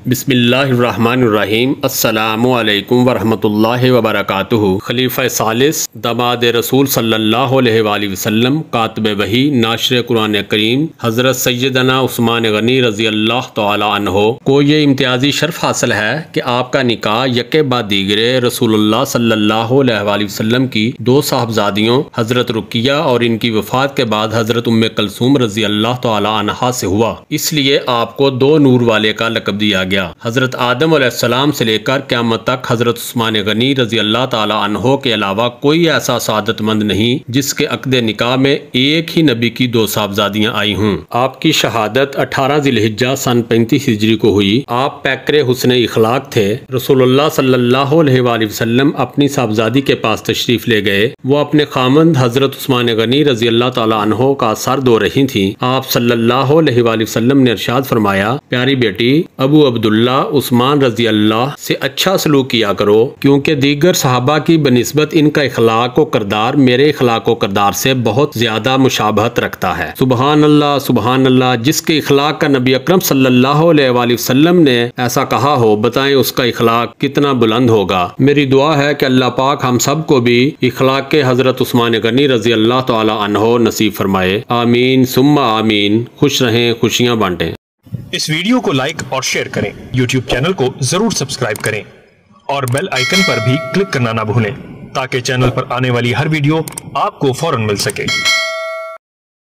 بسم اللہ الرحمن الرحیم۔ السلام علیکم ورحمۃ اللہ وبرکاتہ۔ خلیفہ ثالث داماد رسول صلی اللہ علیہ وآلہ وسلم، کاتب وحی، ناشر قرآن کریم، حضرت سیدنا عثمان غنی رضی اللہ تعالی عنہ کو یہ امتیازی شرف حاصل ہے کہ آپ کا نکاح یکے بعد دیگرے رسول اللہ صلی اللہ علیہ وآلہ وسلم کی دو صاحبزادیوں حضرت رقیہ اور ان کی وفات کے بعد حضرت ام کلثوم رضی اللہ تعالی عنہا سے ہوا، اس لیے آپ کو دو نور والے کا لقب دیا گیا۔ حضرت آدم علیہ السلام سے لے کر قیامت تک حضرت عثمان غنی رضی اللہ تعالی عنہ کے علاوہ کوئی ایسا سعادت مند نہیں جس کے عقد نکاح میں ایک ہی نبی کی دو صاحبزادیاں آئی ہوں۔ آپ کی شہادت 18 ذی الحجہ سن 35 ہجری کو ہوئی۔ آپ پیکر حسن اخلاق تھے۔ رسول اللہ صلی اللہ علیہ وآلہ وسلم اپنی صاحبزادی کے پاس تشریف لے گئے۔ وہ اپنے خامند حضرت عثمان غنی رضی اللہ تعالی عنہ کا سر دھو رہی تھیں۔ آپ صلی اللہ علیہ وآلہ وسلم نے ارشاد فرمایا، پیاری بیٹی ابو عبداللہ عثمان رضی اللہ سے اچھا سلوک کیا کرو، کیونکہ دیگر صحابہ کی بنسبت ان کا اخلاق و کردار میرے اخلاق و کردار سے بہت زیادہ مشابہت رکھتا ہے۔ سبحان اللہ، جس کے اخلاق کا نبی اکرم صلی اللہ علیہ وآلہ وسلم نے ایسا کہا ہو، بتائیں اس کا اخلاق کتنا بلند ہوگا۔ میری دعا ہے کہ اللہ پاک ہم سب کو بھی اخلاق کے حضرت عثمان غنی رضی اللہ تعالی عنہ نصیب فرمائے، آمین ثم آمین۔ خوش رہیں، خوشیاں بانٹیں۔ اس ویڈیو کو لائک اور شیئر کریں، یوٹیوب چینل کو ضرور سبسکرائب کریں اور بیل آئیکن پر بھی کلک کرنا نہ بھولیں تاکہ چینل پر آنے والی ہر ویڈیو آپ کو فوراً مل سکے۔